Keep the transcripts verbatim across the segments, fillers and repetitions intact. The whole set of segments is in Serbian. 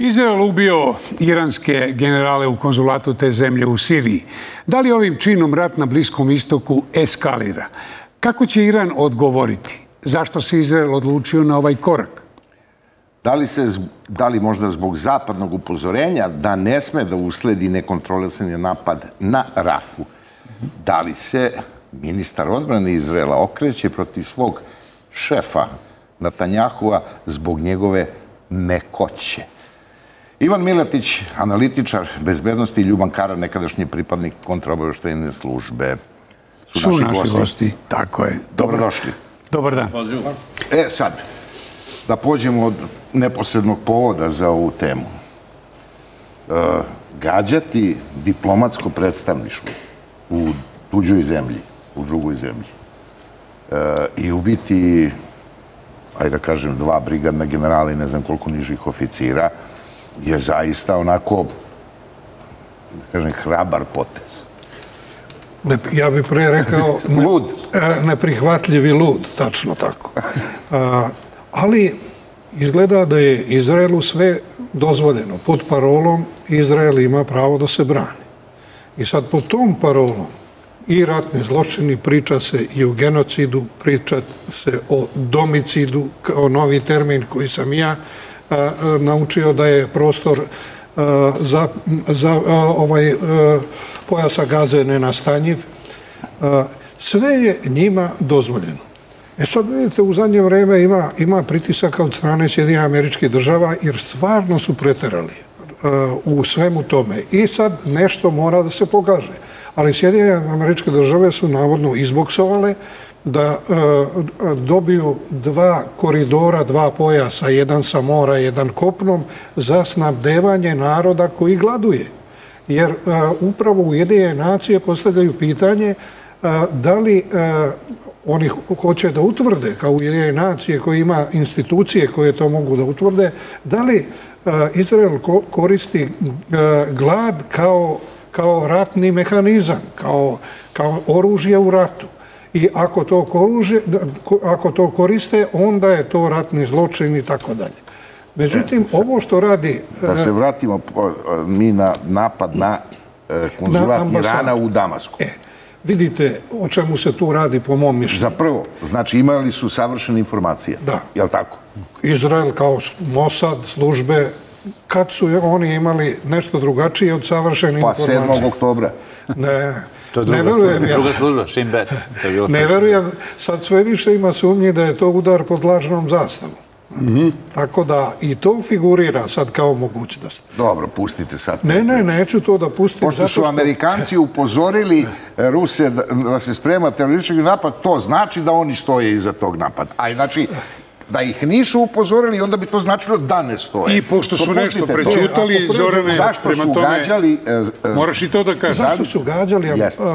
Izrael ubio iranske generale u konzulatu te zemlje u Siriji. Da li ovim činom rat na Bliskom istoku eskalira? Kako će Iran odgovoriti? Zašto se Izrael odlučio na ovaj korak? Da li, se, da li možda zbog zapadnog upozorenja da ne sme da usledi nekontrolisani napad na Rafu? Da li se ministar odbrane Izraela okreće protiv svog šefa Netanjahua zbog njegove mekoće? Ivan Miletić, analitičar bezbednosti, i Ljuban Kara, nekadašnji pripadnik kontraobaveštajne službe, su naši gosti. gosti. Tako je. Dobrodošli. Dobar dan. E sad, da pođemo od neposrednog povoda za ovu temu. E, gađati diplomatsko predstavništvo u tuđoj zemlji, u drugoj zemlji, e, i ubiti, ajde da kažem, dva brigadna generala i ne znam koliko nižih oficira, je zaista onako, da kažem, hrabar potez. Ne, ja bih pre rekao... Ne, lud. Neprihvatljivi lud, tačno tako. A, ali izgleda da je Izraelu sve dozvoljeno. Pod parolom Izrael ima pravo da se brani. I sad pod tom parolom i ratni zločini, priča se i o genocidu, priča se o domicidu, kao novi termin koji sam ja a, a, naučio da je prostor a, za, za a, ovaj a, pojasa Gaze nenastanjiv. A, sve je njima dozvoljeno. E sad vidite, u zadnje vreme ima, ima pritisaka od strane Sjedinjenih Američkih Država jer stvarno su preterali a, u svemu tome. I sad nešto mora da se pokaže. Ali Sjedinjene Američke Države su navodno izboksovale da e, dobiju dva koridora, dva pojasa, jedan sa mora, jedan kopnom, za snabdevanje naroda koji gladuje. Jer e, upravo Ujedinjene nacije postavljaju pitanje e, da li e, oni hoće da utvrde, kao Ujedinjene nacije koji ima institucije koje to mogu da utvrde, da li e, Izrael ko, koristi e, glad kao kao ratni mehanizam, kao, kao oružje u ratu. I ako to, koružje, ako to koriste, onda je to ratni zločin i tako dalje. Međutim, ovo što radi... Da se vratimo mi na napad na konzulat Irana u Damasku. E, vidite o čemu se tu radi po mom mišljenju. Za prvo, znači imali su savršene informacije. Da. Je li tako? Izrael kao Mossad, službe, kad su oni imali nešto drugačije od savršene informacije? Pa sedmog oktobra. Ne, ne verujem ja. Druga služba, Shin Bet. Ne verujem, sad sve više ima sumnje da je to udar pod lažnom zastavom. Tako da i to figurira sad kao mogućnost. Dobro, pustite sad. Ne, ne, neću to da pustim. Pošto su Amerikanci upozorili Ruse da se sprema teroristički napad, to znači da oni stoje iza tog napada. A znači... Da ih nisu upozorili, onda bi to značilo da ne stoje. I pošto su nešto prećutali, Zorane, prema tome, moraš i to da kažeš. Zašto su gađali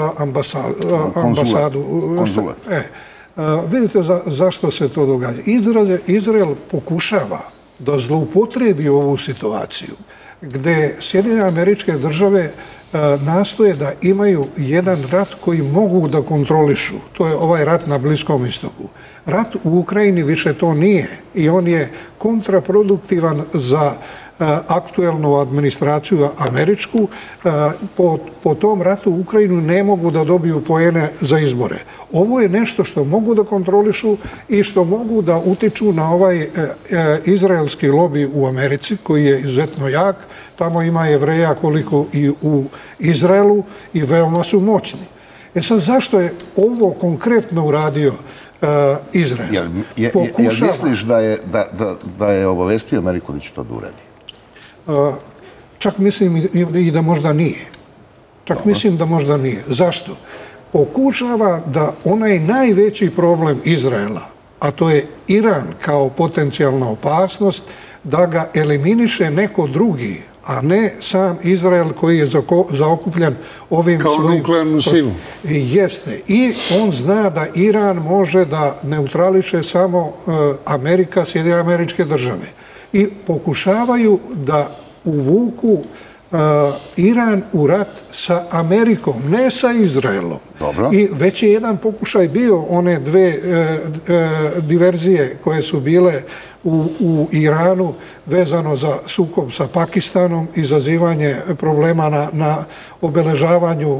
ambasadu? Konzulat. Vidite zašto se to događa. Izrael pokušava da zloupotrebi ovu situaciju, gde Sjedinjene Američke Države nastoje da imaju jedan rat koji mogu da kontrolišu. To je ovaj rat na Bliskom istoku. Rat u Ukrajini više to nije i on je kontraproduktivan za aktuelnu administraciju američku. Po, po tom ratu u Ukrajinu ne mogu da dobiju poene za izbore. Ovo je nešto što mogu da kontrolišu i što mogu da utiču na ovaj e, e, izraelski lobi u Americi koji je izuzetno jak. Tamo ima Jevreja koliko i u Izraelu i veoma su moćni. E sad, zašto je ovo konkretno uradio uh, Izrael? Jel, je, Pokušava, jel misliš da je, da, da, da je obavestio Ameriku da će to da uradi? Uh, čak mislim i, i da možda nije. Čak Dobro. mislim da možda nije. Zašto? Pokušava da onaj najveći problem Izraela, a to je Iran kao potencijalna opasnost, da ga eliminiše neko drugi, a ne sam Izrael koji je zaokupljan ovim kao svojim... nuklearnu silu. Jeste. I on zna da Iran može da neutrališe samo Amerika, Sjedinjene Američke Države. I pokušavaju da uvuku Iran u rat sa Amerikom, ne sa Izraelom. Dobro. I već je jedan pokušaj bio one dve diverzije koje su bile u Iranu vezano za sukob sa Pakistanom, izazivanje problema na obeležavanju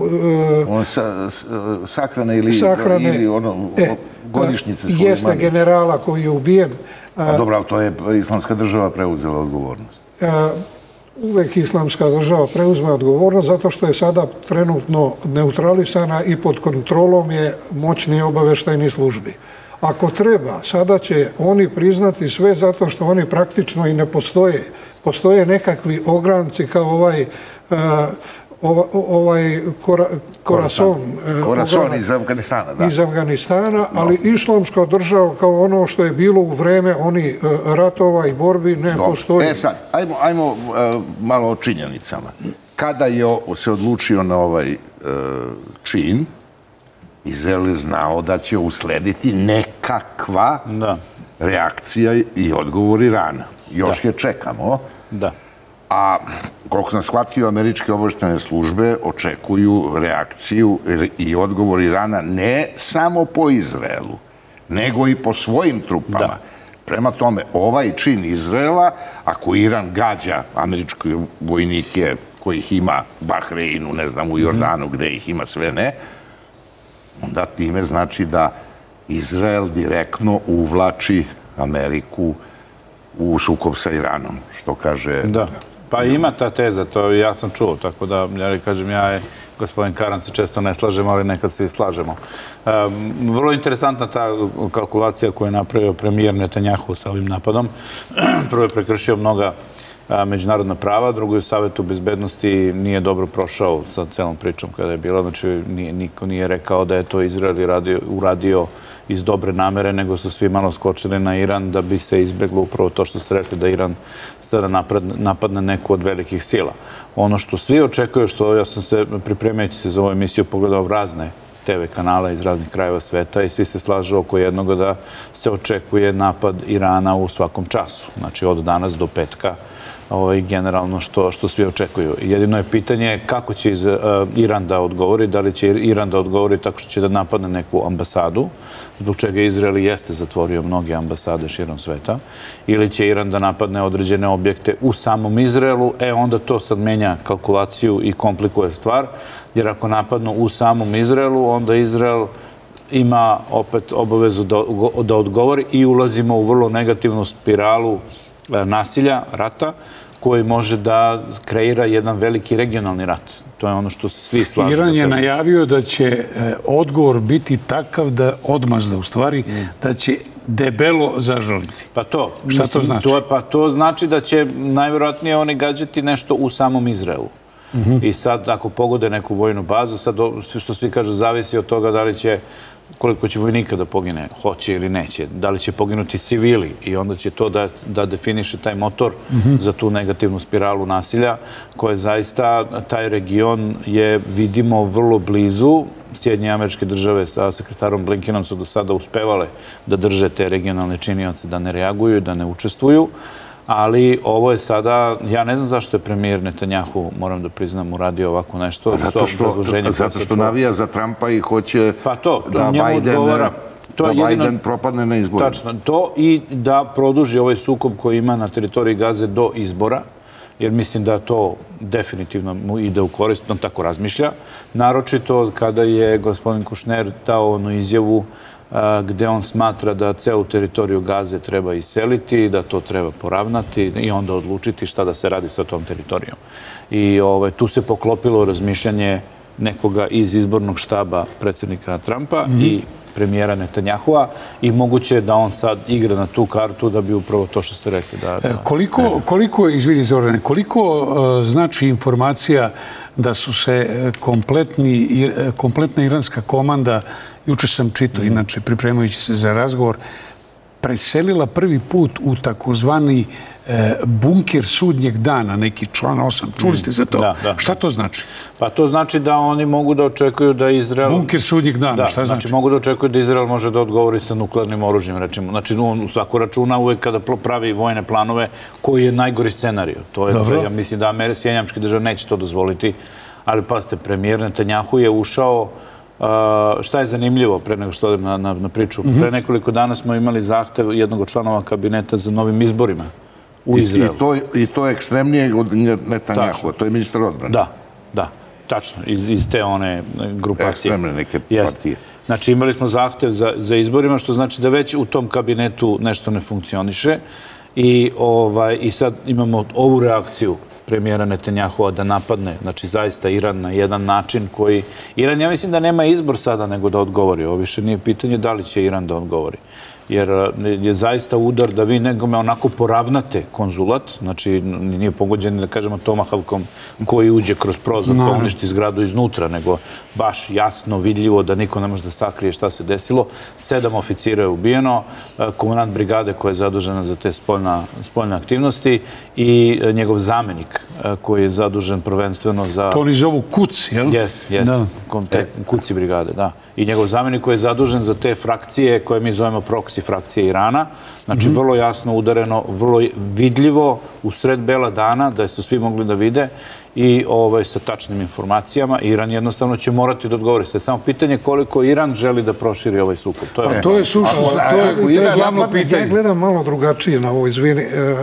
sahrane ili godišnjice. Jeste generala koji je ubijen. Dobro, ali to je Islamska država preuzela odgovornost. Uvek Islamska država preuzme odgovornost zato što je sada trenutno neutralisana i pod kontrolom je moćni obaveštajni službi. Ako treba, sada će oni priznati sve zato što oni praktično i ne postoje. Postoje nekakvi ogranci kao ovaj ovaj Korason. Korason iz Afganistana, da. Iz Afganistana, ali Islamska država kao ono što je bilo u vreme oni ratova i borbi ne postoji. E sad, ajmo malo o činjenicama. Kada je se odlučio na ovaj čin, Izrael je znao da će uslediti nekakva reakcija i odgovor Irana. Još je čekamo. Da. A koliko sam shvatio, američke obaveštajne službe očekuju reakciju i odgovor Irana ne samo po Izraelu, nego i po svojim trupama. Prema tome, ovaj čin Izraela, ako Iran gađa američke vojnike kojih ima u Bahreinu, ne znam, u Jordanu, gde ih ima sve ne, onda time znači da Izrael direktno uvlači Ameriku u sukob sa Iranom, što kaže... Da, pa ima ta teza, to ja sam čuo, tako da, ja kažem, ja i gospodin Karan se često ne slažemo, ali nekad se i slažemo. Vrlo interesantna ta kalkulacija koju je napravio premijer Netanjahu sa ovim napadom. Prvo je prekršio mnoga međunarodna prava, drugo je u Savetu bezbednosti nije dobro prošao sa celom pričom kada je bila, znači niko nije rekao da je to Izrael uradio iz dobre namere, nego su svi malo skočili na Iran da bi se izbjeglo upravo to što ste rekli da Iran sada napadne neku od velikih sila. Ono što svi očekuju, što ja sam se pripremajući se za ovu emisiju pogledao razne te ve kanale iz raznih krajeva sveta i svi se slažu oko jednoga da se očekuje napad Irana u svakom času, znači od danas do petka, generalno što svi očekuju. Jedino je pitanje kako će Iran da odgovori, da li će Iran da odgovori tako što će da napadne neku ambasadu, zbog čega Izrael jeste zatvorio mnoge ambasade širom sveta, ili će Iran da napadne određene objekte u samom Izraelu, e onda to sad menja kalkulaciju i komplikuje stvar, jer ako napadnu u samom Izraelu, onda Izrael ima opet obavezu da odgovori i ulazimo u vrlo negativnu spiralu nasilja, rata, koji može da kreira jedan veliki regionalni rat. To je ono što se svi slažu. Iran je najavio da će odgovor biti takav da odmazda, u stvari, da će debelo zažaliti. Pa to. Šta to znači? Pa to znači da će najvjerojatnije oni gađati nešto u samom Izraelu. I sad, ako pogode neku vojnu bazu, sad što svi kaže, zavisi od toga da li će koliko će vojnika da pogine, hoće ili neće, da li će poginuti civili i onda će to da definiše taj motor za tu negativnu spiralu nasilja, koje zaista, taj region je, vidimo, vrlo blizu. Sjedinjene Američke Države sa sekretarom Blinkenom su do sada uspevale da drže te regionalne činioce, da ne reaguju, da ne učestvuju. Ali ovo je sada, ja ne znam zašto je premijer Netanjahu, moram da priznam, uradio ovako nešto. Zato što navija za Trumpa i hoće da Biden propadne na izboru. Tačno, to i da produži ovaj sukob koji ima na teritoriji Gaze do izbora, jer mislim da to definitivno mu ide u korist, on tako razmišlja. Naročito kada je gospodin Kušner dao onu izjavu gde on smatra da celu teritoriju Gaze treba iseliti, da to treba poravnati i onda odlučiti šta da se radi sa tom teritorijom. I tu se poklopilo razmišljanje nekoga iz izbornog štaba predsjednika Trumpa i premijera Netanjahua i moguće da on sad igra na tu kartu da bi upravo to što ste rekli. Koliko, izvini Zorane, koliko znači informacija da su se kompletna iranska komanda, juče sam čitao, inače pripremajući se za razgovor, preselila prvi put u takozvani bunker sudnjeg dana, neki član osam. Čuli ste za to? Da, da. Šta to znači? Pa to znači da oni mogu da očekuju da Izrael... Bunker sudnjeg dana, da, šta znači? Znači mogu da očekuju da Izrael može da odgovori sa nuklearnim oružjem, rečimo. Znači on svako računa uvek kada pravi vojne planove koji je najgori scenarij. To je, ja mislim da Sjedinjene Američke Države neće to dozvoliti, ali pazite, premijer Netanjahu je ušao. Šta je zanimljivo, pre nego što odem na, na, na priču, pre nekoliko dana smo imali zahtev jednog od članova kabineta za novim izborima u Izraelu. I, i, to, I to je ekstremnije od Netanjahu, to je ministar odbrane. Da, da, tačno, iz, iz te one grupacije. Ekstremne neke partije. Znači imali smo zahtev za, za izborima, što znači da već u tom kabinetu nešto ne funkcioniše i, ovaj, i sad imamo ovu reakciju premijera Netanjahua da napadne, znači zaista Iran na jedan način koji... Iran, ja mislim da nema izbor sada nego da odgovori. Ovo više nije pitanje da li će Iran da odgovori. Jer je zaista udar da vi negome onako poravnate konzulat, znači nije pogođen, da kažemo, tomahavkom koji uđe kroz prozor, pa uništi zgradu iznutra, nego baš jasno, vidljivo da niko ne može da sakrije šta se desilo. Sedam oficira je ubijeno, komandant brigade koja je zadužena za te spoljna, spoljne aktivnosti i njegov zamenik koji je zadužen prvenstveno za... To oni zovu kuci, jel? Jest, jest. Kuci brigade, da. I njegov zamenik koji je zadužen za te frakcije koje mi zovemo proksi frakcije Irana. Znači, vrlo jasno udareno, vrlo vidljivo u sred bela dana, da su svi mogli da vide i sa tačnim informacijama. Iran jednostavno će morati da odgovori. Sad samo pitanje koliko Iran želi da proširi ovaj sukob. To je sušno, to je glavno pitanje. Ja gledam malo drugačije na ovo, izvini.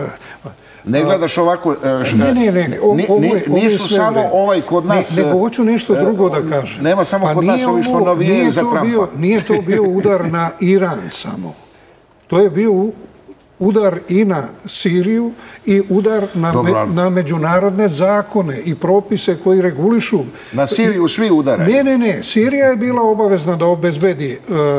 Ne gledaš ovako... Ne, ne, ne. Nisu samo ovaj kod nas... Nego hoću nešto drugo da kažem. Nema samo kod nas ovi što navijaju za Trumpa. Nije to bio udar na Iran samo. To je bio udar i na Siriju i udar na međunarodne zakone i propise koji regulišu... Na Siriju svi udare? Ne, ne, ne. Sirija je bila obavezna da obezbedi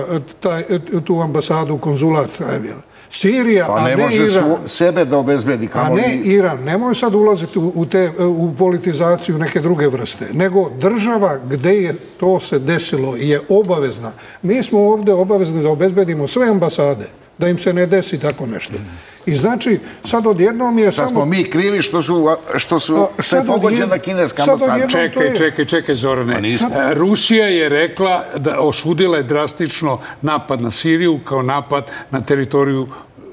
tu ambasadu, konzulat. Sirija, a ne Iran. Pa ne može sebe da obezbedi. A ne Iran. Nemoj sad ulaziti u politizaciju neke druge vrste. Nego država gde je to se desilo je obavezna. Mi smo ovde obavezni da obezbedimo sve ambasade, da im se ne desi tako nešto. I znači, sad odjednom je samo... Da smo mi krivi što su sve pogođena kineska ambasada. Čekaj, čekaj, čekaj, Zorane. Rusija je rekla da osudila je drastično napad na Siriju kao napad na teritoriju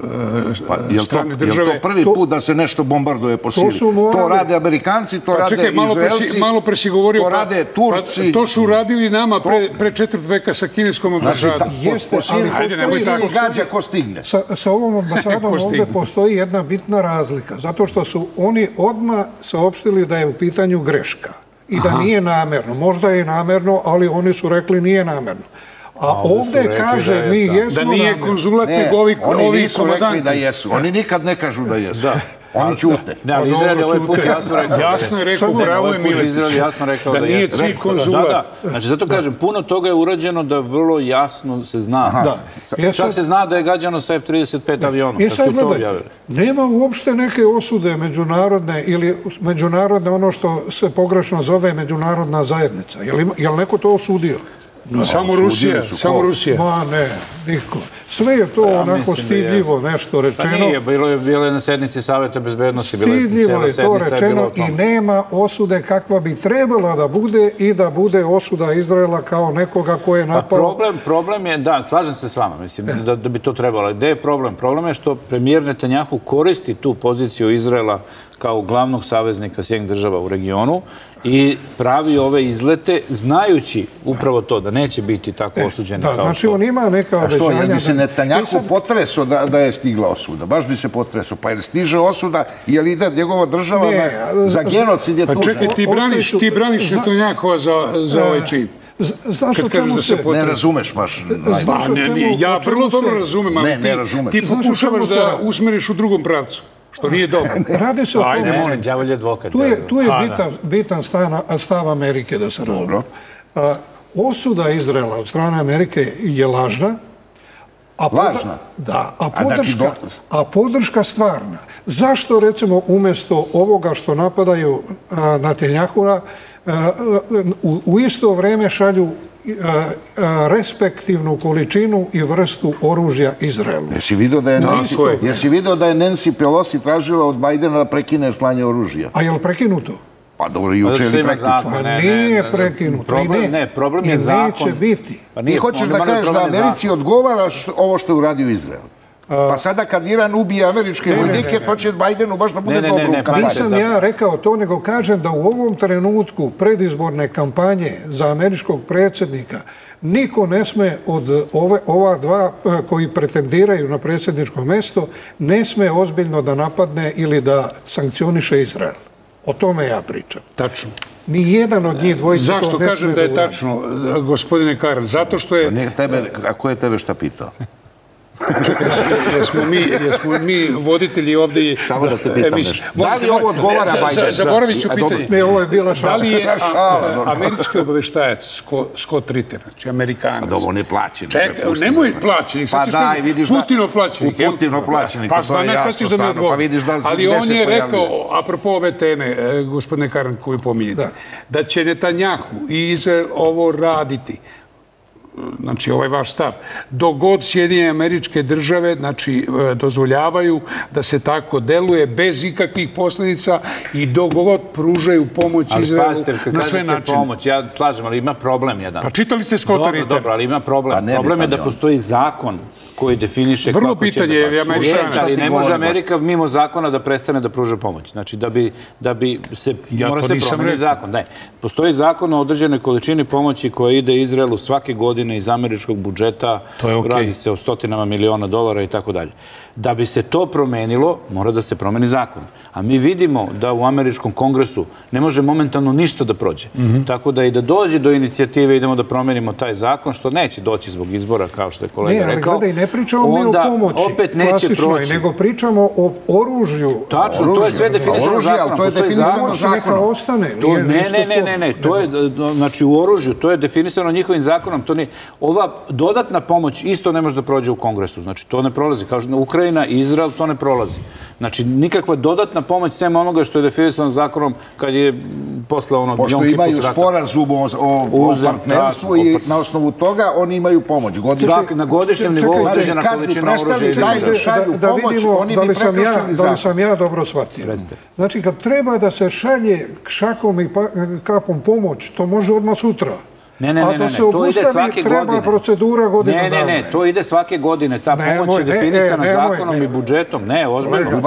strane države. Je li to prvi put da se nešto bombarduje po Siriji? To rade Amerikanci, to rade Izraelci, to rade Turci. To su radili nama pre četvrt veka sa kineskom ambasadom. Po Siriji gađa ko stigne. Sa ovom ambasadom ovdje postoji jedna bitna razlika, zato što su oni odmah saopštili da je u pitanju greška i da nije namerno. Možda je namerno, ali oni su rekli nije namerno. A ovdje kaže mi jesmo... Da nije konzulat nego ovi komandanti. Oni nisu rekli da jesu. Oni nikad ne kažu da jesu. Oni ćute. Ne, ali Izrael je ovaj put jasno rekao. Jasno je rekao, bravo je Miletić. Izrael jasno rekao da jesu. Da nije cilj konzulat. Znači, zato kažem, puno toga je urađeno da vrlo jasno se zna. Čak se zna da je gađano sa F trideset pet avionom. I sad gledajte, nema uopšte neke osude međunarodne ili međunarodne ono što se pogrešno zove međunarodna zajednica. Je li neko to osudio? Samo Rusija, samo Rusija. Ma ne, niko. Sve je to onako stidljivo nešto rečeno. Pa nije, bilo je na sednici Saveta bezbednosti. Stidljivo je to rečeno i nema osude kakva bi trebala da bude i da bude osuda Izraela kao nekoga ko je napao. Problem je, da, slažem se s vama, mislim da bi to trebalo. Gde je problem? Problem je što premijer Netanjahu koristi tu poziciju Izraela kao glavnog saveznika Sjedinjenih država u regionu i pravi ove izlete znajući upravo to, da neće biti tako osuđeni kao što. Znači on ima neka obećanja. A što, jel bi se Netanjahu potreso da je stigla osuda? Baš bi se potreso. Pa jel stiže osuda i je li ide njegova država za genocid je tužna? Pa čekaj, ti braniš Netanjahova za ovaj čin. Znaš o čemu se... Ne razumeš baš. Ja vrlo dobro razumem, ali ti pokušavaš da usmeriš u drugom pravcu. Što nije dobro. Radi se o tome. Ajde, molim, đavolj advokat. Tu je bitan stav Amerike, da se razumije. Osuda Izraela od strane Amerike je lažna. Lažna? Da, a podrška stvarna. Zašto, recimo, umjesto ovoga što napadaju Netanjahua, u isto vreme šalju respektivnu količinu i vrstu oružja Izraelu. Jesi vidio da je Nancy, jesi vidio da je Nancy Pelosi tražila od Bajdena da prekine slanje oružja? A je li prekinuto? Pa dobro, juče ili prekinuto? Pa nije prekinuto. Ne, problem je zakon. I neće biti. Ti hoćeš da kažeš da Americi odgovara ovo što je uradio Izrael? Pa sada kad Iran ubije američke vojnike, to će Bajdenu baš da bude dobro u kampanji. Nisam ja rekao to, nego kažem da u ovom trenutku predizborne kampanje za američkog predsjednika niko ne sme od ova dva koji pretendiraju na predsjedničko mesto, ne sme ozbiljno da napadne ili da sankcioniše Izrael. O tome ja pričam. Tačno. Nijedan od njih dvojica to ne sme da uradi. Zašto kažem da je tačno, gospodine Karan? Zato što je... A ko je tebe šta pitao? Čekaj, jesmo mi voditelji ovdje... Samo da te pitam nešto. Da li ovo odgovara Bajdenu? Zaboravit ću pitanje. Ne, ovo je bila šala. Da li je američki obaveštajac Scott Ritter, znači Amerikanac... Da ovo ne plaćen. Čekaj, nemoj plaćenik. Pa daj, vidiš da... Putinov plaćenik. Putinov plaćenik, to je jasno stvarno. Pa vidiš da... Ali on je rekao, apropo ove teme, gospodine Karan, koju pominjete, da će Netanjahu i Izrael ovo raditi. Znači, ovaj vaš stav, dok god Sjedinjene Američke Države, znači, dozvoljavaju da se tako deluje bez ikakvih posljedica i dok god pružaju pomoć Izraelu na sve načine. Pomoć, ja slažem, ali ima problem jedan. Pa čitali ste Scotta Rittera? Dobro, ali ima problem. Problem je da postoji zakon koji definiše vrlo kako će pitanje je Amerikanac. Ali ne može Amerika mimo zakona da prestane da pruža pomoć. Znači, da bi se... Mora se promeniti zakon. Ne. Postoji zakon o određenoj količini pomoći koja ide Izraelu svake godine iz američkog budžeta. Radi se o stotinama miliona dolara i tako dalje. Da bi se to promenilo, mora da se promeni zakon. A mi vidimo da u američkom kongresu ne može momentalno ništa da prođe. Tako da i da dođe do inicijative idemo da promenimo taj zakon, što neće doći zbog izbora, kao što je kolega rekao. Ne pričamo mi o pomoći klasičnoj, nego pričamo o oružju. Tačno, to je sve definisano zakonom. To je definisano zakonom. Neka ostane. Ne, ne, ne, ne. Znači, u oružju, to je definisano njihovim zakonom. Ova dodatna pomoć isto ne može da prođe u kongresu. Znači, to ne prolazi. Kao što Ukrajina i Izrael, to ne prolazi. Znači, nikakva dodatna pomoć sem onoga što je definisano zakonom kad je posle onog Jom Kipur rata. Pošto imaju sporazum o partnerstvu i na osnovu toga oni imaju pomoć. Na godišnjem nivou određena količina oružja. Da vidimo da li sam ja dobro shvatio. Znači, kad treba da se šalje šakom i kapom pomoć, to može odmah sutra. Ne, ne, ne, ne, to ide svake godine. Treba procedura godinu dana. Ne, ne, ne, to ide svake godine. Ta pomoć je definisana zakonom i budžetom. Ne, ozbiljno.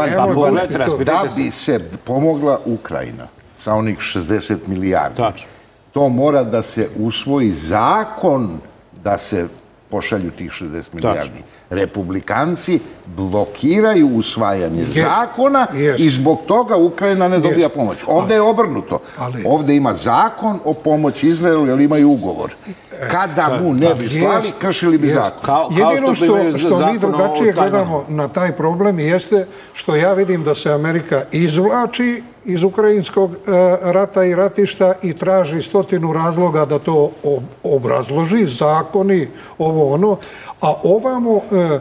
Da bi se pomogla Ukrajina sa onih šezdeset milijardi, to mora da se usvoji zakon da se pošalju tih šezdeset milijardi. Republikanci blokiraju usvajanje zakona i zbog toga Ukrajina ne dobija pomoć. Ovdje je obrnuto. Ovdje ima zakon o pomoći Izraelu jer imaju ugovor. Kada mu ne bi slali, kršili bi zakon. Jedino što mi drugačije gledamo na taj problem jeste što ja vidim da se Amerika izvlači iz ukrajinskog rata i ratišta i traži stotinu razloga da to obrazloži, zakoni, ovo ono, a ovamo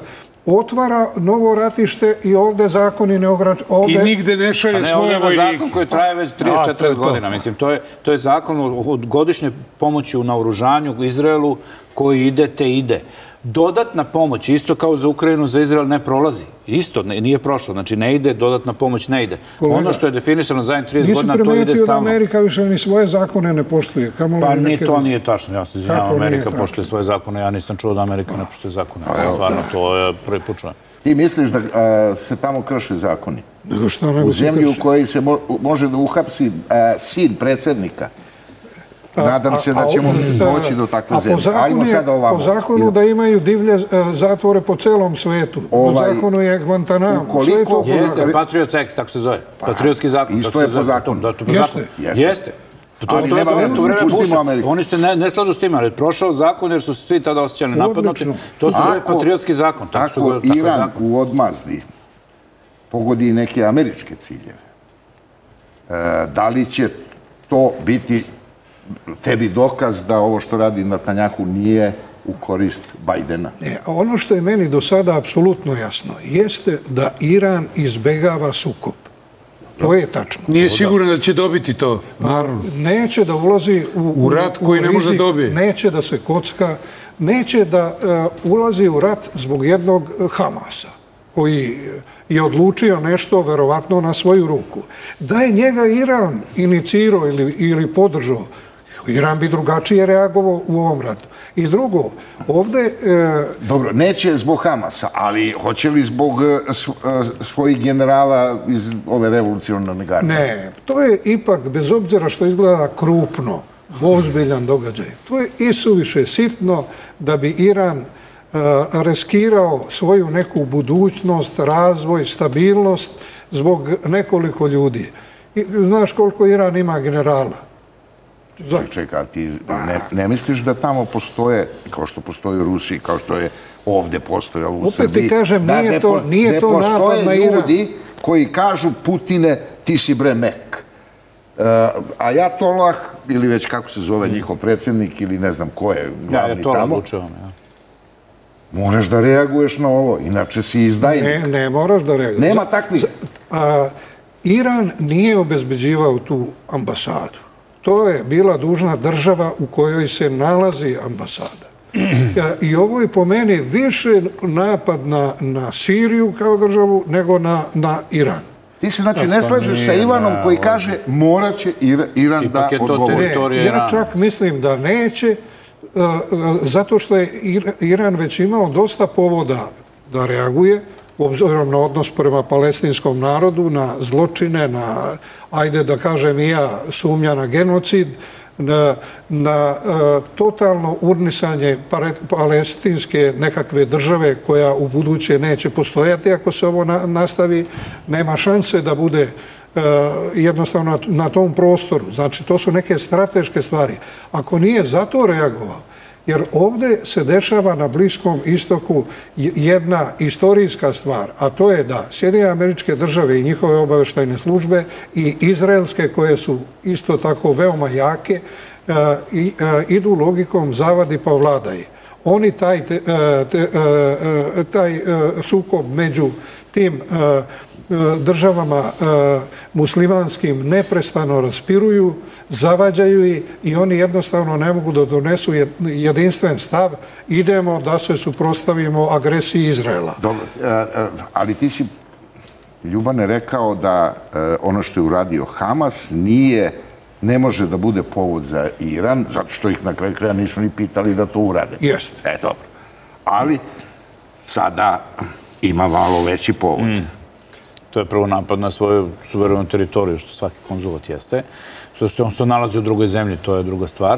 otvara novo ratište i ovdje zakoni ne ograničavaju. I nigde ne šalje svoje vojnike. Ne, zakon koji traje već trideset četrdeset godina. Mislim, to je zakon o godišnje pomoći u naoružanju u Izraelu koji ide te ide. Dodatna pomoć, isto kao za Ukrajinu, za Izrael ne prolazi. Isto, nije prošlo. Znači, ne ide, dodatna pomoć ne ide. Ono što je definisano zadnjih trideset godina, to ide stalno. Nisu primetio da Amerika više ni svoje zakone ne poštuje. Pa ni to nije tačno. Ja se izvinjam, Amerika poštuje svoje zakone. Ja nisam čuo da Amerika ne poštuje zakone. Stvarno, to je prvi put čujem. Ti misliš da se tamo krše zakoni? Nego šta nego se krše? U zemlji u kojoj se može da uhapsi sin predsjednika. Nadam se da ćemo doći do takve zemlje. Po zakonu da imaju divlje zatvore po celom svetu. Po zakonu je Guantanamo. Jeste, Patriot Act, tako se zove. Patriotski zakon. Isto je po zakonu. Jeste. Jeste. Ali nema veze, pustimo Ameriku. Oni se ne slažu s tim, ali je prošao zakon jer su svi tada osjećali napadnuti. To se zove patriotski zakon. Ako Iran u odmazdi pogodi neke američke ciljeve, da li će to biti tebi dokaz da ovo što radi Netanjahu nije u korist Bajdena? Ono što je meni do sada apsolutno jasno jeste da Iran izbegava sukob. To je tačno. Nije sigurno da će dobiti to, naravno. Neće da ulazi u, u rat koji ne može da dobije. Neće da se kocka, neće da ulazi u rat zbog jednog Hamasa, koji je odlučio nešto verovatno na svoju ruku. Da je njega Iran inicirao ili, ili podržao, Iran bi drugačije reagovao u ovom ratu. I drugo, ovde... E... Dobro, neće zbog Hamasa, ali hoće li zbog svojih generala iz ove revolucionarne garde? Ne, to je ipak, bez obzira što izgleda krupno, ozbiljan događaj. To je isuviše sitno da bi Iran riskirao svoju neku budućnost, razvoj, stabilnost zbog nekoliko ljudi. Znaš koliko Iran ima generala? Čekaj, ti ne misliš da tamo postoje, kao što postoje u Rusiji, kao što je ovde postojalo u Srbiji? Opet ti kažem, nije to napad na Iran. Ne postoje ljudi koji kažu Putine, ti si bre mek. Ajatolah, ili već kako se zove njihov predsjednik, ili ne znam ko je glavni tamo, moraš da reaguješ na ovo, inače si izdajnik. Ne, ne moraš da reaguješ. Nema takvih. Iran nije obezbeđivao tu ambasadu. To je bila dužna država u kojoj se nalazi ambasada. I ovo je po meni više napad na Siriju kao državu nego na Iran. Ti se znači ne slažeš sa Ivanom koji kaže morat će Iran da odgovori. Ja čak mislim da neće, zato što je Iran već imao dosta povoda da reaguje, obzirom na odnos prema palestinskom narodu, na zločine, na, ajde da kažem i ja, sumnja na genocid, na totalno urnisanje palestinske nekakve države koja u buduće neće postojati ako se ovo nastavi. Nema šanse da bude jednostavno na tom prostoru. Znači, to su neke strateške stvari. Ako nije za to reagovao, jer ovdje se dešava na Bliskom istoku jedna istorijska stvar, a to je da Sjedinjene Američke Države i njihove obavještajne službe i izraelske, koje su isto tako veoma jake, idu logikom zavadi pa vladaj. Oni taj sukob među tim državama muslimanskim neprestano raspiruju, zavađaju ih i oni jednostavno ne mogu da donesu jedinstven stav. Idemo da se suprotstavimo agresiji Izraela. Dobro, ali ti si, Ljubane, rekao da ono što je uradio Hamas nije, ne može da bude povod za Iran, zato što ih na kraju kraja nisu ni pitali da to urade. Jeste. E, dobro. Ali sada ima malo veći povod. To je prvo napad na svoju suverenu teritoriju, što svaki konzulat jeste. Zato što on se nalazi u drugoj zemlji, to je druga stvar.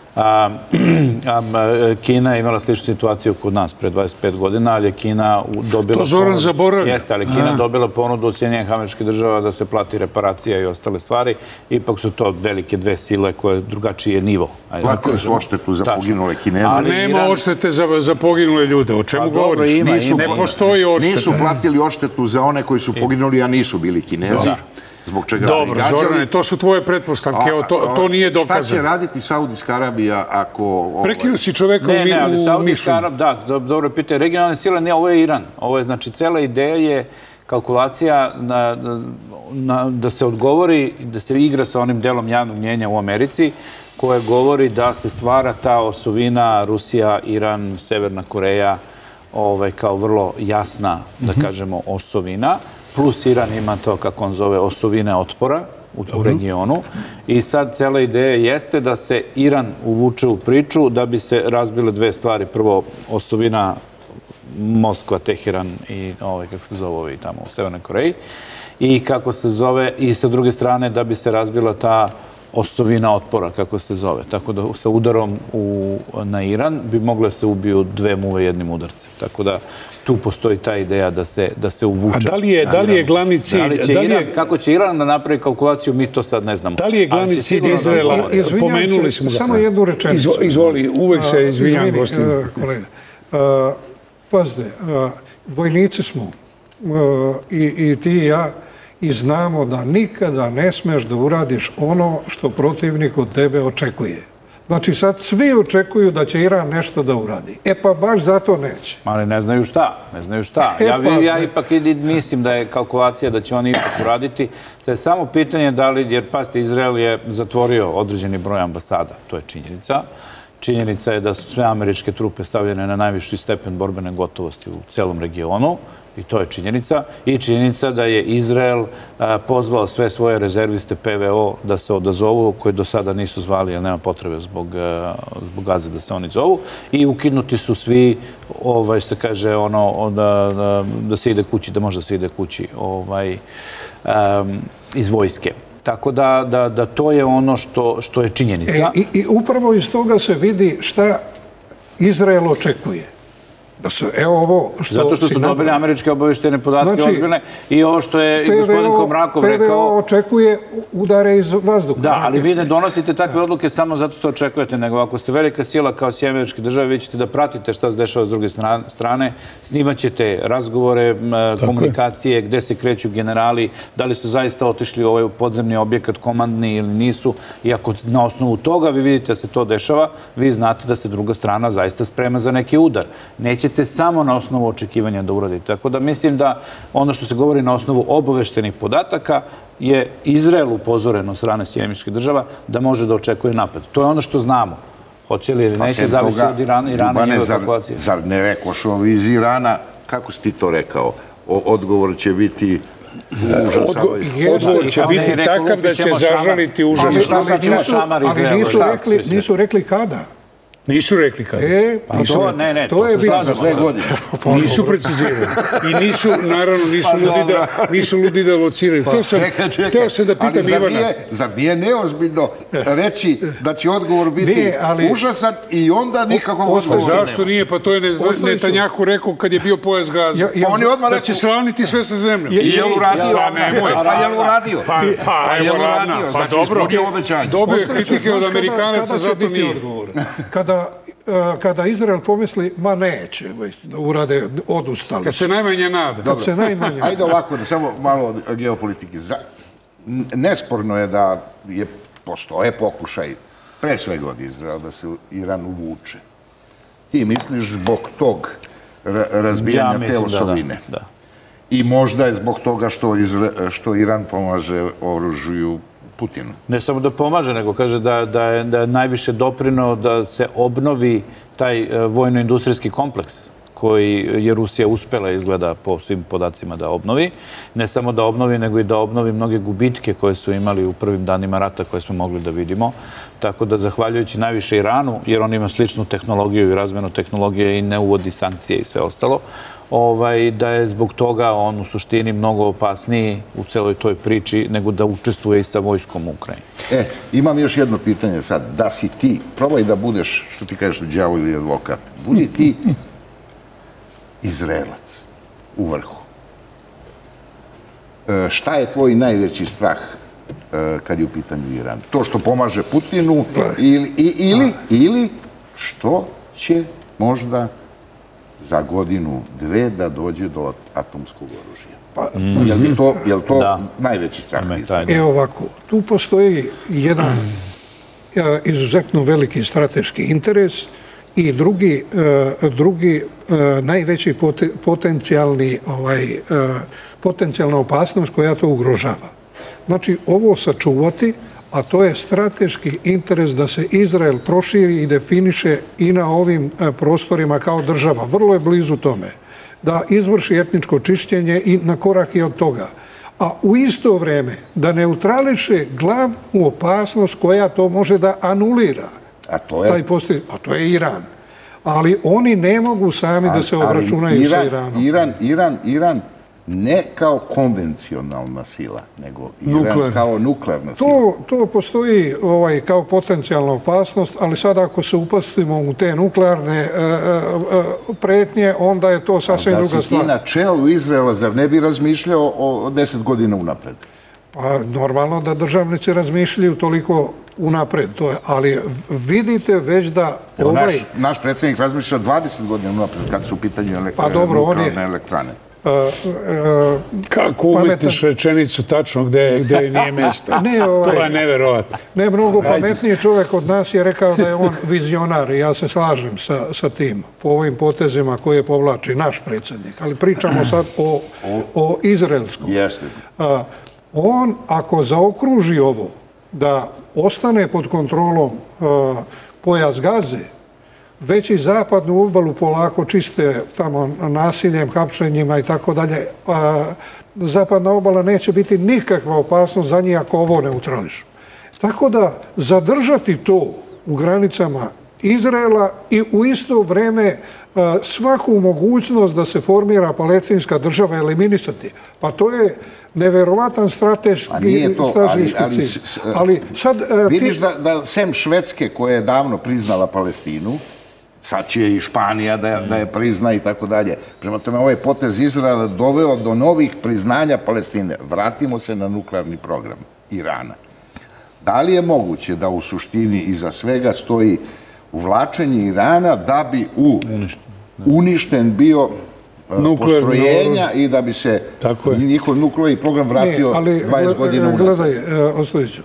Kina je imala sličnu situaciju kod nas pre dvadeset pet godina, ali je Kina dobila... To Zoran zaboravlja. Jeste, ali Kina dobila ponudu od Sjedinjenih Američkih Država da se plati reparacija i ostale stvari. Ipak su to velike dve sile koje drugačiji nivo. Platili su odštetu za poginule Kineze. Nema odštete za poginule ljude. O čemu govoriš? Ne postoji odšteta. Nisu platili odštetu za one koji su poginuli, a nisu bili Kinezi. Zbog čega su ih gađali. Zorane, to su tvoje pretpostavke, to nije dokazano. Šta će raditi Saudijska Arabija ako... Prekinu si čoveka u mišlju. Ne, ne, ali Saudijska Arabija, da, dobro pitanje, regionalne sile, ne, ovo je Iran. Ovo je, znači, cela ideja je kalkulacija da se odgovori, da se igra sa onim delom javnog mnjenja u Americi, koje govori da se stvara ta osovina Rusija, Iran, Severna Koreja, kao vrlo jasna, da kažemo, osovina. Plus Iran ima to, kako on zove, osovine otpora u regionu. I sad cela ideja jeste da se Iran uvuče u priču da bi se razbile dve stvari. Prvo, osovina Moskva, Teheran i kako se zove ovi tamo u Severnoj Koreji. I kako se zove, i sa druge strane da bi se razbila ta osovina otpora, kako se zove. Tako da sa udarom na Iran bi mogle se ubiju dve muve jednim udarcem. Tako da tu postoji ta ideja da se uvuče. A da li je glavni cilj... Kako će Iran da napravi kalkulaciju, mi to sad ne znamo. Da li je glavni cilj Izraela? Pomenuli smo ga. Samo jednu rečenicu. Izvoli, uvek se izvinjam gostima. Pazite, vojnici smo, i ti i ja, i znamo da nikada ne smeš da uradiš ono što protivnik od tebe očekuje. Znači sad svi očekuju da će Iran nešto da uradi. E pa baš zato neće. Ali ne znaju šta, ne znaju šta. Ja, ja ipak mislim da je kalkulacija da će oni ipak uraditi. Sve je samo pitanje da li, jer pazite, Izrael je zatvorio određeni broj ambasada, to je činjenica. Činjenica je da su sve američke trupe stavljene na najviši stepen borbene gotovosti u celom regionu. I to je činjenica. I činjenica da je Izrael pozvao sve svoje rezerviste P V O da se odazovu, koje do sada nisu zvali, jer nema potrebe zbog Gaze da se oni zovu. I ukinuti su svi, što se kaže, da se ide kući, da može da se ide kući iz vojske. Tako da to je ono što je činjenica. I upravo iz toga se vidi šta Izrael očekuje. Zato što su dobili američke obaveštene podatke ozbiljne i ovo što je i gospodin Komrakov rekao... P V O očekuje udare iz vazduha. Da, ali vi ne donosite takve odluke samo zato što očekujete, nego ako ste velika sila kao Sjedinjene Američke Države, vi ćete da pratite šta se dešava s druge strane, snimat ćete razgovore, komunikacije, gde se kreću generali, da li su zaista otišli u ovaj podzemni objekat komandni ili nisu. I ako na osnovu toga vi vidite da se to dešava, vi znate da se druga strana zaista sprema za neki udar. Neće ćete samo na osnovu očekivanja da uradite. Tako da mislim da ono što se govori na osnovu obaveštenih podataka je Izrael upozoren od strane Sjedinjenih Američkih Država da može da očekuje napad. To je ono što znamo. Hoće li ili neće, zavisi od Irana i njegove kalkulacije. Zar ne rekoš ovi iz Irana, kako si ti to rekao? Odgovor će biti Odgovor će biti takav da će zažaliti užas. Ali nisu rekli kada. Nisu rekli kada. E, pa to, ne, ne, to je bilo za dve godine. Nisu precizirali. I nisu, naravno, nisu ludi da lociraju. Hteo sam da pitam Ivana. Zar nije neozbiljno reći da će odgovor biti užasan i onda nikakvog odgovora? Zašto nije? Pa to je Netanjahu rekao kad je bio pojas Gaza. Da će sravniti sve sa zemljom. I je li uradio? Pa je li uradio? Pa je li uradio? Znači, ispunio obećanje. Dobio je kritike od Amerikanaca, zato nije. Kada kada Izrael pomisli, ma neće, da urade, odustali. Kad se najmanje nada. Kad se najmanje nada. Ajde ovako, da samo malo o geopolitiki. Nesporno je da postoje pokušaj, pre svega od Izraela, da se Iran uvuče. Ti misliš zbog tog razbijanja te osovine. I možda je zbog toga što Iran pomaže oružju Putinu. Ne samo da pomaže, nego kaže da je najviše doprineo da se obnovi taj vojno-industrijski kompleks koji je Rusija uspela, izgleda po svim podacima, da obnovi. Ne samo da obnovi, nego i da obnovi mnoge gubitke koje su imali u prvim danima rata koje smo mogli da vidimo. Tako da, zahvaljujući najviše Iranu, jer on ima sličnu tehnologiju i razmenu tehnologije i ne uvodi sankcije i sve ostalo, da je zbog toga on u suštini mnogo opasniji u celoj toj priči nego da učestvuje i sa vojskom u Ukrajini. E, imam još jedno pitanje sad. Da si ti, probaj da budeš, što ti kažeš, đavo ili advokat, budi ti Izraelac u vrhu. Šta je tvoj najveći strah kad je u pitanju Iran? To što pomaže Putinu ili što će možda za godinu, dve, da dođe do atomskog oružja? Je li to najveći strah? Evo ovako, tu postoji jedan izuzetno veliki strateški interes i drugi najveći potencijalna opasnost koja to ugrožava. Znači, ovo sačuvati, a to je strateški interes da se Izrael proširi i definiše i na ovim prostorima kao država. Vrlo je blizu tome. Da izvrši etničko čišćenje i na korak i od toga. A u isto vreme da neutrališe glavnu opasnost koja to može da anulira. A to je? A to je Iran. Ali oni ne mogu sami da se obračunaju sa Iranom. Iran, Iran, Iran ne kao konvencionalna sila, nego Iran kao nuklearna sila. To postoji kao potencijalna opasnost, ali sad ako se upastimo u te nuklearne pretnje, onda je to sasvim druga stvar. Da si ti na čelu Izraela, zar ne bi razmišljao o deset godina unapred? Pa normalno da državnici razmišljaju toliko unapred, ali vidite već da ovaj... Naš predsjednik razmišlja dvadeset godina unapred kad su u pitanju nuklearne elektrane. Kako umetniš rečenicu tačno gde nije mesto? To je neverovatno. Ne, mnogo pametniji čovjek od nas je rekao da je on vizionar i ja se slažem sa tim, po ovim potezima koje povlači naš predsjednik. Ali pričamo sad o izraelskom. On, ako zaokruži ovo, da ostane pod kontrolom pojas Gaze, već i zapadnu obalu polako čiste tamo nasiljem, hapšenjima i tako dalje. Zapadna obala neće biti nikakva opasnost za njih ako ovo neutrališu. Tako da zadržati to u granicama Izraela i u isto vreme svaku mogućnost da se formira palestinska država eliminisati. Pa to je neverovatan strateški cilj. Vidiš da sem Švedske koja je davno priznala Palestinu, sad će i Španija da je prizna i tako dalje. Prema tome, ovaj potez Izraela doveo do novih priznanja Palestine. Vratimo se na nuklearni program Irana. Da li je moguće da u suštini iza svega stoji uvlačenje Irana da bi uništen bio postrojenja i da bi se njihov nuklearni program vratio dvadeset godina unazad? Gledaj, Ostojiću,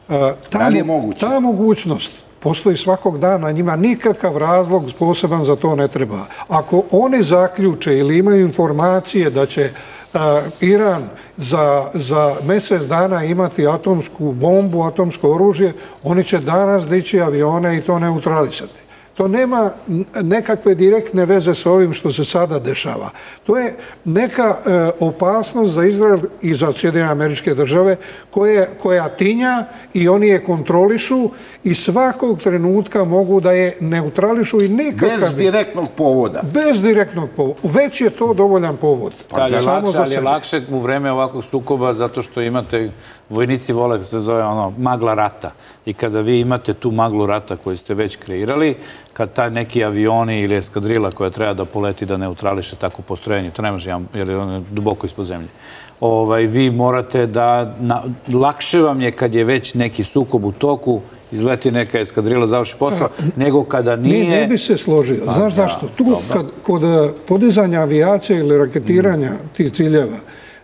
ta mogućnost postoji svakog dana, njima nikakav razlog poseban za to ne treba. Ako oni zaključe ili imaju informacije da će Iran za mjesec dana imati atomsku bombu, atomsko oružje, oni će danas dići avione i to neutralisati. To nema nekakve direktne veze sa ovim što se sada dešava. To je neka opasnost za Izrael i za Sjedinjene Američke Države koja tinja i oni je kontrolišu i svakog trenutka mogu da je neutrališu i nikakav... Bez direktnog povoda. Bez direktnog povoda. Već je to dovoljan povod. Ali je lakše u vreme ovakvog sukoba zato što imate, vojnici vole da se zove magla rata. I kada vi imate tu maglu rata koju ste već kreirali, kad taj neki avioni ili eskadrila koja treba da poleti da neutrališe tako postrojenje, to ne može, jer je ono duboko ispod zemlje, vi morate da, lakše vam je kad je već neki sukob u toku, izleti neka eskadrila, završi posao, nego kada nije... Ne bi se složio. Znaš zašto? Tu, kod podizanja avijacije ili raketiranja tih ciljeva,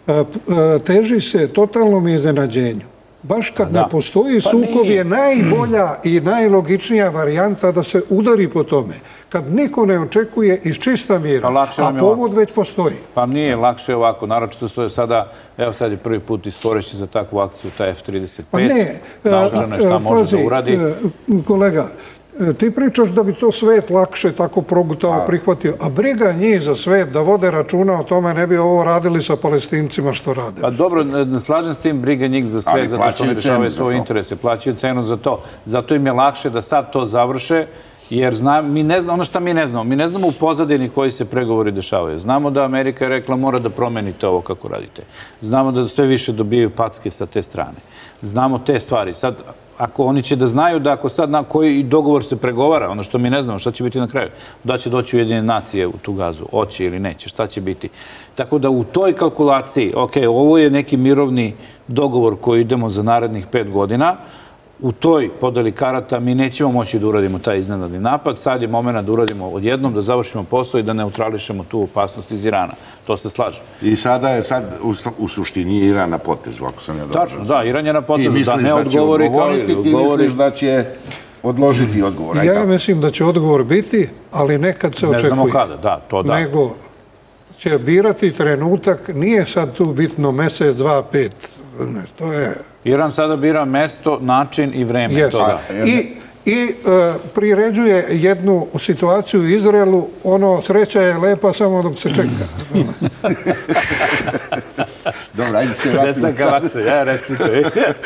teži se totalnom iznenađenju. Baš kad ne postoji sukob je najbolja i najlogičnija varijanta da se udari po tome. Kad niko ne očekuje iz čista mira, a povod već postoji. Pa nije lakše ovako, naročito što je sada, evo sad je prvi put iskorišćen za takvu akciju, ta F trideset pet. Pa ne, naučeno je šta može da uradi. Kolega, ti pričaš da bi to svet lakše tako progutao, prihvatio, a briga njih za svet da vode računa o tome ne bi ovo radili sa Palestincima što rade. Pa dobro, ne slažem s tim briga njih za svet, zato što oni rešavaju svoje interese, plaćaju cenu za to. Zato im je lakše da sad to završe, jer ono što mi ne znamo, mi ne znamo u pozadini koji se pregovori dešavaju. Znamo da Amerika je rekla mora da promenite ovo kako radite. Znamo da sve više dobijaju packe sa te strane. Znamo te stvari. Sad, ako oni će da znaju da ako sad na koji dogovor se pregovara, ono što mi ne znamo, šta će biti na kraju, da će doći Ujedinjene nacije u tu Gazu, hoće ili neće, šta će biti. Tako da u toj kalkulaciji, ok, ovo je neki mirovni dogovor koji idemo za narednih pet godina, u toj podeli karata mi nećemo moći da uradimo taj iznenadni napad. Sad je moment da uradimo odjednom, da završimo posao i da neutrališemo tu opasnost iz Irana. To se slaže. I sada je sad u suštini Iran na potezu, ako sam ja dobro. Tačno, da, Iran je na potezu. Ti misliš da će odgovoriti, ti misliš da će odložiti odgovor. Ja mislim da će odgovor biti, ali nekad se očekuje. Ne znamo kada, da, to da. Nego će birati trenutak, nije sad tu bitno mesec, dva, pet, to je... Iran sada bira mesto, način i vreme toga. I priređuje jednu situaciju u Izraelu, ono, sreća je lepa samo dok se čeka. Dobro, ajde se vratimo. Ja recite.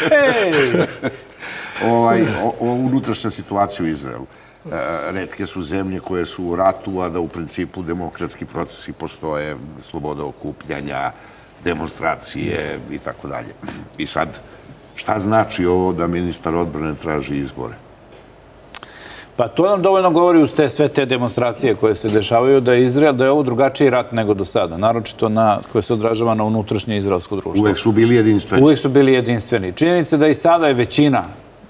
Unutrašnja situacija u Izraelu. Retke su zemlje koje su u ratu, a da u principu demokratski procesi postoje, sloboda okupljanja, demonstracije i tako dalje. I sad, šta znači ovo da ministar odbrane traži izbore? Pa to nam dovoljno govori uz sve te demonstracije koje se dešavaju da je Izrael, da je ovo drugačiji rat nego do sada, naročito koje se odražava na unutrašnje izraelsko društvo. Uvek su bili jedinstveni. Uvek su bili jedinstveni. Činjenica da i sada je većina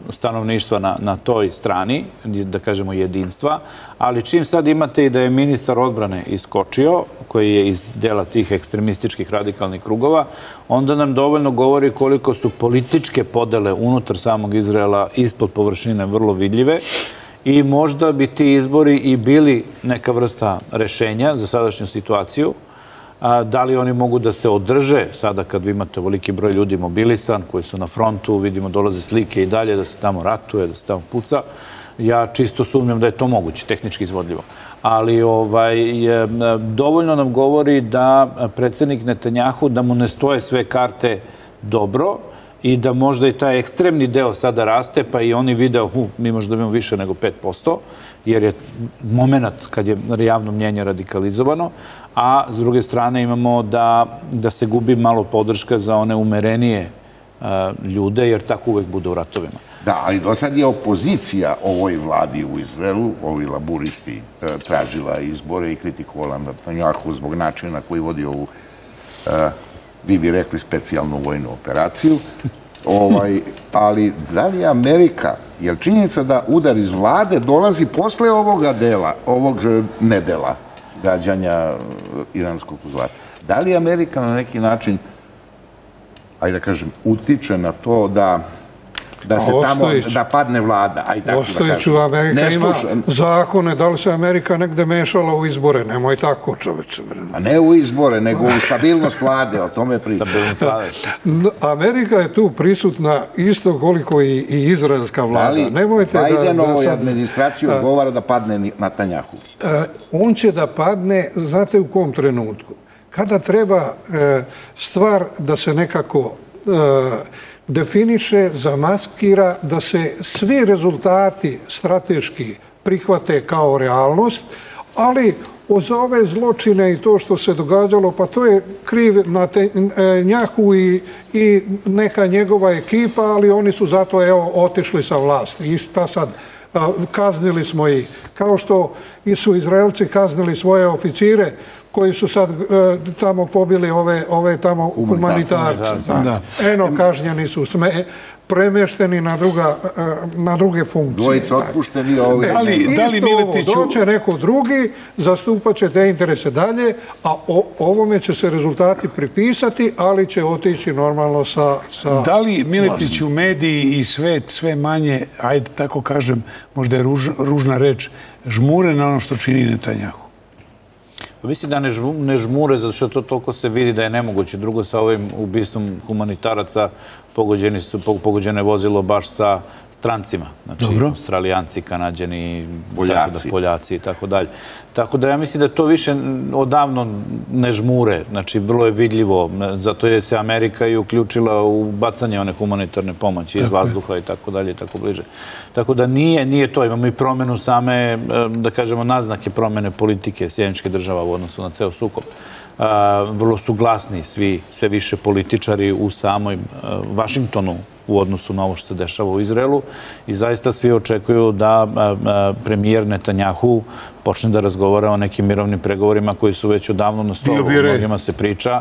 stanovništva na, na toj strani, da kažemo jedinstva, ali čim sad imate i da je ministar odbrane iskočio, koji je iz dela tih ekstremističkih radikalnih krugova, onda nam dovoljno govori koliko su političke podele unutar samog Izraela ispod površine vrlo vidljive i možda bi ti izbori i bili neka vrsta rešenja za sadašnju situaciju. Da li oni mogu da se održe sada kad vi imate veliki broj ljudi mobilisan, koji su na frontu, vidimo dolaze slike i dalje da se tamo ratuje, da se tamo puca. Ja čisto sumnjam da je to moguće, tehnički izvodljivo. Ali ovaj, dovoljno nam govori da predsjednik Netanjahu, da mu ne stoje sve karte dobro i da možda i taj ekstremni deo sada raste, pa i oni video, hu, mi možda imamo više nego pet posto, jer je moment kad je javno mnjenje radikalizovano, a s druge strane imamo da, da se gubi malo podrška za one umerenije uh, ljude, jer tako uvek bude u ratovima. Da, ali do sad je opozicija ovoj vladi u Izraelu, ovi laburisti, tražila izbore i kritikovala Netanjahu zbog načina koji vodi ovu, uh, vi bi rekli, specijalnu vojnu operaciju. Ovaj, ali da li je Amerika, jer činjenica da udar iz vlade dolazi posle ovoga dela, ovog nedela gađanja iranskog uzlata. Da li Amerika na neki način, ajde da kažem, utiče na to da da se tamo, da padne vlada. Ostojiću, Amerika ima zakone, da li se Amerika negde mešala u izbore? Nemoj tako, čoveče. A ne u izbore, nego u stabilnost vlade, o tome pričam. Amerika je tu prisutna isto koliko i izraelska vlada. Nemojte da... Bajdenovoj administraciji odgovara da padne Netanjahu. On će da padne, znate u kom trenutku? Kada treba stvar da se nekako definiše, zamaskira, da se svi rezultati strateški prihvate kao realnost, ali za ove zločine i to što se događalo, pa to je kriv Netanjahu i, i neka njegova ekipa, ali oni su zato, evo, otišli sa vlasti. I šta sad? Kaznili smo ih. Kao što su Izraelci kaznili svoje oficire koji su sad tamo pobili ove tamo humanitarce. Eno, kažnjeni su, premešteni na druge funkcije. Dvojica otpušteni. Isto ovo, doće neko drugi, zastupat će te interese dalje, a ovome će se rezultati pripisati, ali će otići normalno sa... Da li, Miletiću, mediji i svet sve manje, ajde tako kažem, možda je ružna reč, žmure na ono što čini Netanjahu? Mislim da ne žmure, zato što to toliko se vidi da je nemoguće. Drugo, sa ovim ubistvom humanitaraca pogođene vozilo baš sa strancima. Znači, Australijanci, Kanadjani, Poljaci i tako dalje. Tako da ja mislim da to više odavno ne žmure. Znači, vrlo je vidljivo. Zato je se Amerika i uključila u bacanje one humanitarne pomoći iz vazduha i tako dalje i tako bliže. Tako da nije to. Imamo i promenu same, da kažemo, naznake promene politike Sjedinjenih Država u odnosu na ceo sukob. Vrlo su glasni svi, sve više političari u samoj Vašingtonu u odnosu na ovo što se dešava u Izraelu i zaista svi očekuju da premijer Netanjahu počne da razgovara o nekim mirovnim pregovorima koji su već odavno na stolu, o mnogima se priča,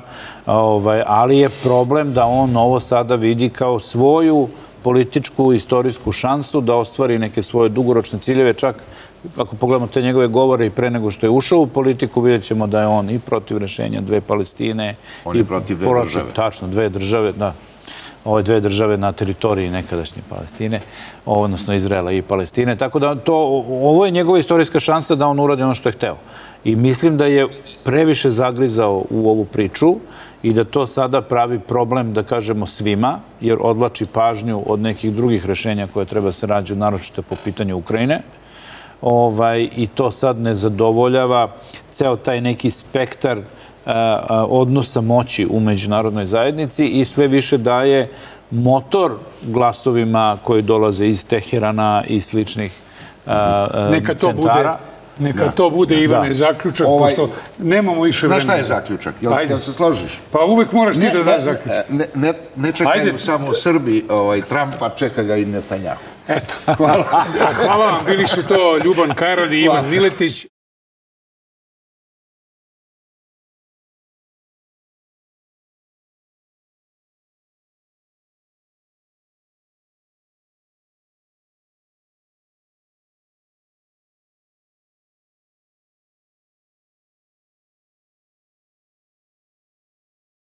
ali je problem da on ovo sada vidi kao svoju političku, istorijsku šansu da ostvari neke svoje dugoročne ciljeve, čak ako pogledamo te njegove govore i pre nego što je ušao u politiku, vidjet ćemo da je on i protiv rešenja dve Palestine. On je protiv dve države. Tačno, dve države, da. Ove dve države na teritoriji nekadašnje Palestine, odnosno Izraela i Palestine. Tako da ovo je njegova istorijska šansa da on uradi ono što je hteo. I mislim da je previše zagrizao u ovu priču i da to sada pravi problem, da kažemo, svima, jer odvlači pažnju od nekih drugih rešenja koje treba se rađu, naročito po pitanju Ukrajine. I to sad ne zadovoljava ceo taj neki spektar odnosa moći u međunarodnoj zajednici i sve više daje motor glasovima koji dolaze iz Teherana i sličnih centara. Neka to bude, Ivane, zaključak, pošto nemamo više vremena. Znaš šta je zaključak? Jel se složiš? Pa uvek moraš ti da daš zaključak. Ne čekaju samo u Srbiji Trumpa, čeka ga i Netanjahu. Eto. Hvala vam. Bili su to Ljuban Karolj i Ivan Miletić.